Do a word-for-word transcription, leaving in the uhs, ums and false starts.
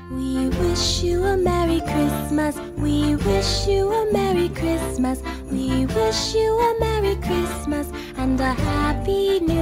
We wish you a Merry Christmas. We wish you a Merry Christmas. We wish you a Merry Christmas and a Happy New